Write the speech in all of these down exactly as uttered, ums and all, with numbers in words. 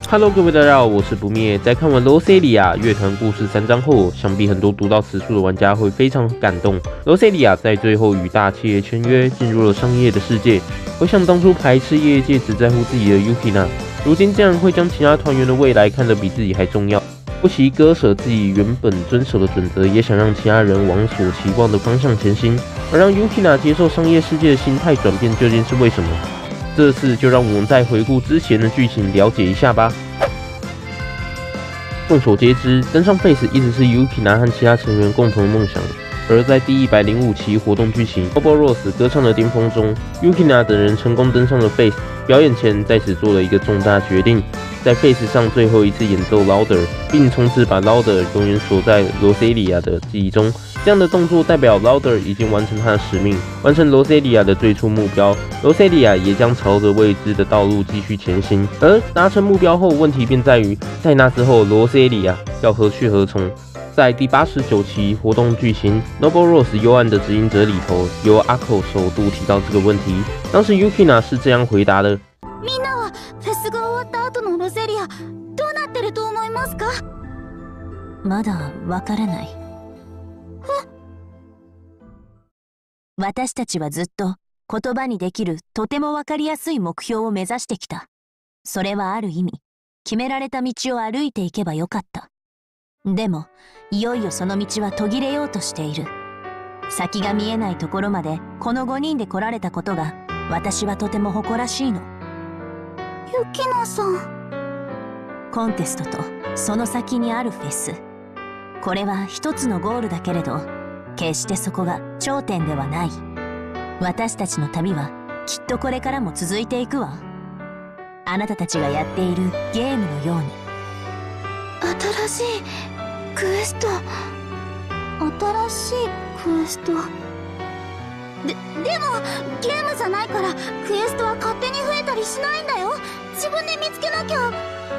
Hello， 各位大家好，我是不灭。在看完《罗塞里亚乐团故事》三章后，想必很多读到此处的玩家会非常感动。罗塞里亚在最后与大企业签约，进入了商业的世界。回想当初排斥业界只在乎自己的 Yukina， 如今竟然会将其他团员的未来看得比自己还重要，不惜割舍自己原本遵守的准则，也想让其他人往所期望的方向前行。而让 Yukina 接受商业世界的心态转变，究竟是为什么？这次就让我们在回顾之前的剧情了解一下吧。众所皆知，登上 Face 一直是 Yukina 和其他成员共同的梦想。而在第一百零五期活动剧情 Ouroboros 歌唱的巅峰中 ，Yukina 等人成功登上了 Face。表演前在此做了一个重大决定，在 Face 上最后一次演奏 Louder， 并从此把 Louder 永远锁在罗塞里亚的记忆中。这样的动作代表 Louder 已经完成他的使命，完成罗塞里亚的最初目标。罗塞里亚也将朝着未知的道路继续前行。而达成目标后，问题便在于，在那之后，罗塞里亚要何去何从？在第八十九期活动剧情 Ouroboros 幽暗的指引者里头，由阿口首度提到这个问题。当时 Yukina 是这样回答的： みんなはフェスが終わった後のロゼリアどうなってると思いますか？ まだわからない。私たちはずっと言葉にできるとてもわかりやすい目標を目指してきた。それはある意味、決められた道を歩いていけばよかった。でも、いよいよその道は途切れようとしている。先が見えないところまでこのごにんで来られたことが、私はとても誇らしいの。 ユキナさん。 コンテストとその先にあるフェス。これは一つのゴールだけれど、決してそこが頂点ではない。私たちの旅はきっとこれからも続いていくわ。あなたたちがやっているゲームのように。 新しいクエスト。新しいクエスト。で、でもゲームじゃないからクエストは勝手に増えたりしないんだよ。自分で見つけなきゃ。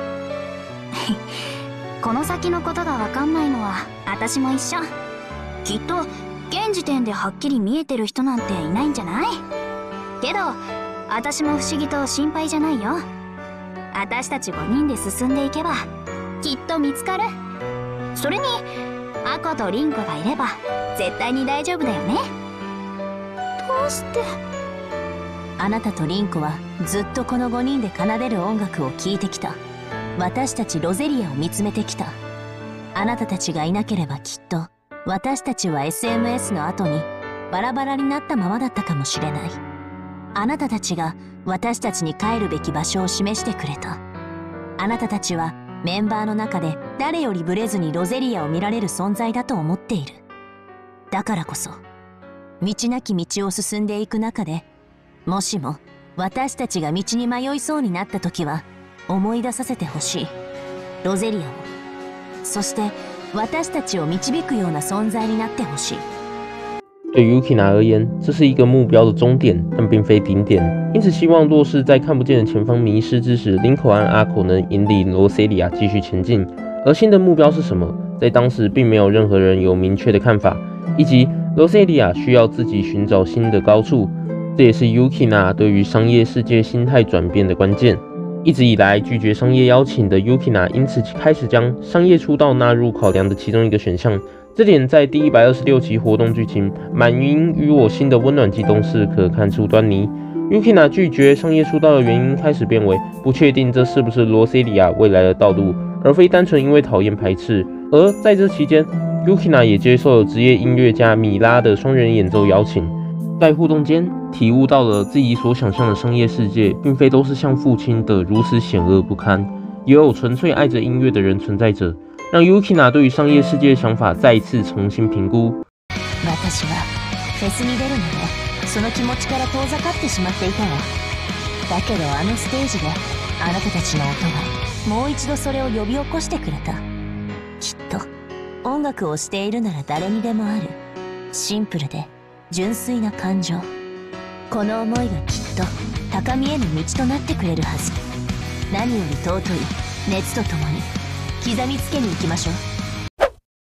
この先のことが分かんないのは私も一緒。きっと現時点ではっきり見えてる人なんていないんじゃない？けど私も不思議と心配じゃないよ。私たちごにんで進んでいけばきっと見つかる。それにアコとリンコがいれば絶対に大丈夫だよね。 どうして？ あなたとリンコはずっとこのごにんで奏でる音楽を聴いてきた。私たちロゼリアを見つめてきた。あなたたちがいなければきっと私たちは エスエムエス の後にバラバラになったままだったかもしれない。あなたたちが私たちに帰るべき場所を示してくれた。あなたたちはメンバーの中で誰よりブレずにロゼリアを見られる存在だと思っている。だからこそ道なき道を進んでいく中で、もしも私たちが道に迷いそうになった時は思い出させてほしい。ロゼリアを。そして私たちを導くような存在になってほしい。 对 Yukina 而言，这是一个目标的终点，但并非顶点。因此，希望若是在看不见的前方迷失之时，林口和阿口能引领罗塞里亚继续前进。而新的目标是什么？在当时并没有任何人有明确的看法，以及罗塞里亚需要自己寻找新的高处。这也是 Yukina 对于商业世界心态转变的关键。一直以来拒绝商业邀请的 Yukina 因此开始将商业出道纳入考量的其中一个选项。这点在第一百二十六期活动剧情《满云与我心的温暖悸动》是可看出端倪。Yukina 拒绝商业出道的原因开始变为不确定这是不是罗塞里亚未来的道路，而非单纯因为讨厌排斥。而在这期间 ，Yukina 也接受了职业音乐家米拉的双人演奏邀请。在互动间，体悟到了自己所想象的商业世界，并非都是像父亲的如此险恶不堪，也有纯粹爱着音乐的人存在着，让 Yukina 对于商业世界的想法再一次重新评估。 私はフェスに出るので、その気持ちから遠ざかってしまっていたわ。だけどあのステージであなたたちの音がもう一度それを呼び起こしてくれた。きっと音楽をしているなら誰にでもあるシンプルで純粋な感情。この思いがきっと高みへの道となってくれるはず。何より尊い熱とともに刻みつけに行きましょう。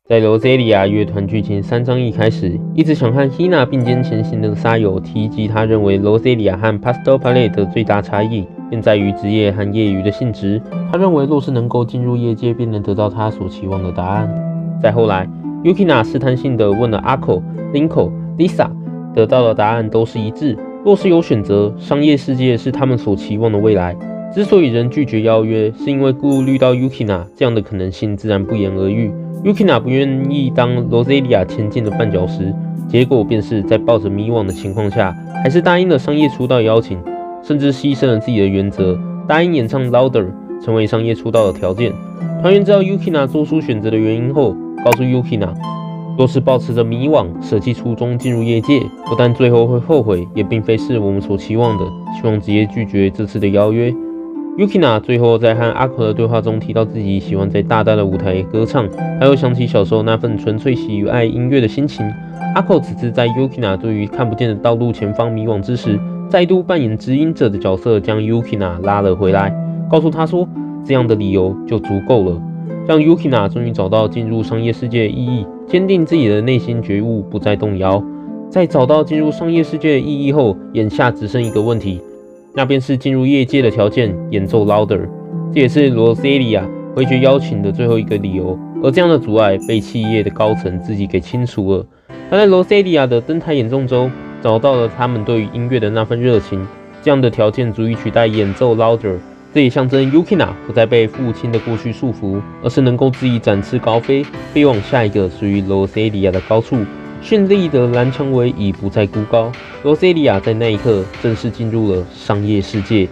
在 Roselia 乐团剧情三章一开始，一直想和 Hina 并肩前行的沙友提及，他认为 Roselia 和 Pastel Palette 的最大差异便在于职业和业余的性质。他认为若是能够进入业界，便能得到他所期望的答案。再后来 ，Yukina 试探性地问了 Ako、Linko、Lisa， 得到的答案都是一致。若是有选择，商业世界是他们所期望的未来。之所以仍拒绝邀约，是因为顾虑到 Yukina 这样的可能性，自然不言而喻。Yukina 不愿意当 Roselia 前进的绊脚石，结果便是在抱着迷惘的情况下，还是答应了商业出道邀请，甚至牺牲了自己的原则，答应演唱 Louder 成为商业出道的条件。团员知道 Yukina 做出选择的原因后，告诉 Yukina， 若是抱持着迷惘，舍弃初衷进入业界，不但最后会后悔，也并非是我们所期望的，希望直接拒绝这次的邀约。Yukina 最后在和 Ako 的对话中提到自己喜欢在大大的舞台歌唱，还有想起小时候那份纯粹喜爱音乐的心情。Ako 此次在 Yukina 对于看不见的道路前方迷惘之时，再度扮演指引者的角色，将 Yukina 拉了回来，告诉他说，这样的理由就足够了，让 Yukina 终于找到进入商业世界的意义，坚定自己的内心觉悟，不再动摇。在找到进入商业世界的意义后，眼下只剩一个问题。那便是进入业界的条件，演奏 Louder， 这也是 Roselia 回绝邀请的最后一个理由。而这样的阻碍被企业的高层自己给清除了。他在 Roselia 的登台演奏中找到了他们对于音乐的那份热情，这样的条件足以取代演奏 Louder。这也象征 Yukina 不再被父亲的过去束缚，而是能够自己展翅高飞，飞往下一个属于 Roselia 的高处。绚丽的蓝蔷薇已不再孤高 ，Roselia 在那一刻正式进入了商业世界。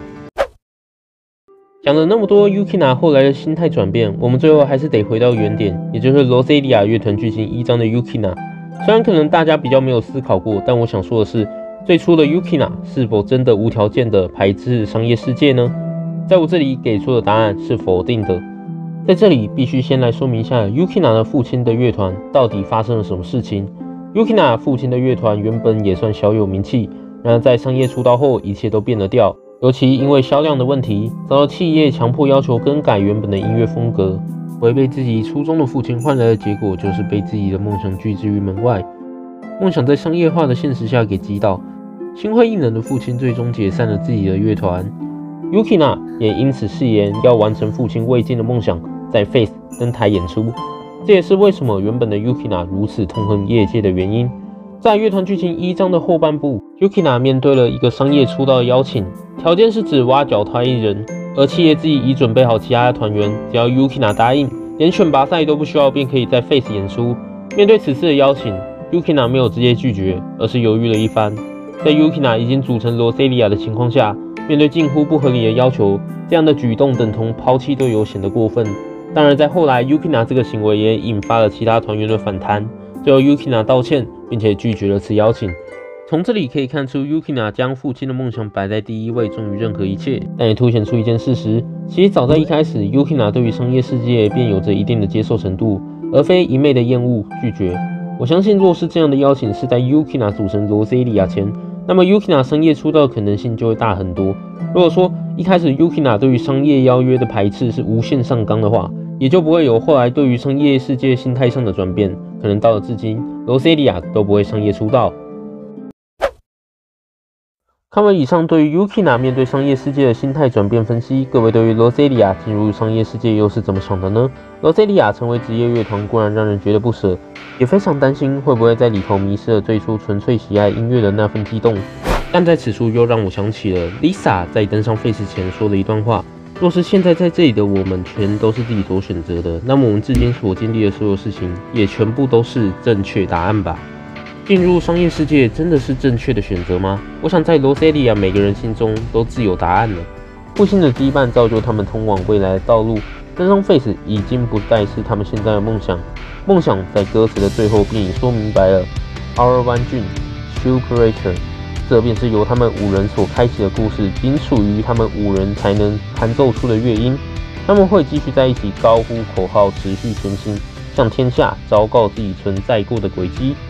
讲了那么多 Yukina 后来的心态转变，我们最后还是得回到原点，也就是 Roselia 乐团剧情一章的 Yukina。虽然可能大家比较没有思考过，但我想说的是，最初的 Yukina 是否真的无条件的排斥商业世界呢？在我这里给出的答案是否定的。在这里必须先来说明一下 Yukina 的父亲的乐团到底发生了什么事情。Yukina 父亲的乐团原本也算小有名气，然而在商业出道后，一切都变了调。尤其因为销量的问题，遭到企业强迫要求更改原本的音乐风格，违背自己初衷的父亲换来的结果就是被自己的梦想拒之于门外。梦想在商业化的现实下给击倒，心灰意冷的父亲最终解散了自己的乐团。Yukina 也因此誓言要完成父亲未尽的梦想，在 Face 登台演出。这也是为什么原本的 Yukina 如此痛恨业界的原因。在乐团剧情一章的后半部， Yukina 面对了一个商业出道的邀请，条件是只挖角他一人，而企业自己已准备好其他的团员，只要 Yukina 答应，连选拔赛都不需要，便可以在 Face 演出。面对此次的邀请， Yukina 没有直接拒绝，而是犹豫了一番。在 Yukina 已经组成 Roselia 的情况下，面对近乎不合理的要求，这样的举动等同抛弃队友，显得过分。当然，在后来 Yukina 这个行为也引发了其他团员的反弹，最后 Yukina 道歉，并且拒绝了此邀请。从这里可以看出 Yukina 将父亲的梦想摆在第一位，重于任何一切。但也凸显出一件事实，其实早在一开始 Yukina 对于商业世界便有着一定的接受程度，而非一昧的厌恶拒绝。我相信若是这样的邀请是在 Yukina 组成 Roselia 前，那么 Yukina 商业出道的可能性就会大很多。如果说一开始 Yukina 对于商业邀约的排斥是无限上纲的话，也就不会有后来对于商业世界心态上的转变，可能到了至今 Roselia 都不会商业出道。看完以上对于 Yukina 面对商业世界的心态转变分析，各位对于 Roselia 进入商业世界又是怎么想的呢？ Roselia 成为职业乐团固然让人觉得不舍，也非常担心会不会在里头迷失了最初纯粹喜爱音乐的那份激动。但在此处又让我想起了 Lisa 在登上 Face 前说的一段话：若是现在在这里的我们全都是自己所选择的，那么我们至今所经历的所有事情也全部都是正确答案吧。进入商业世界真的是正确的选择吗？我想在 Roselia 每个人心中都自有答案了。父亲的羁绊造就他们通往未来的道路，登上 Face 已经不再是他们现在的梦想。梦想在歌词的最后便已说明白了 ：Our one dream, Superator。这便是由他们五人所开启的故事，仅属于他们五人才能弹奏出的乐音。他们会继续在一起高呼口号，持续前行，向天下昭告自己存在过的轨迹。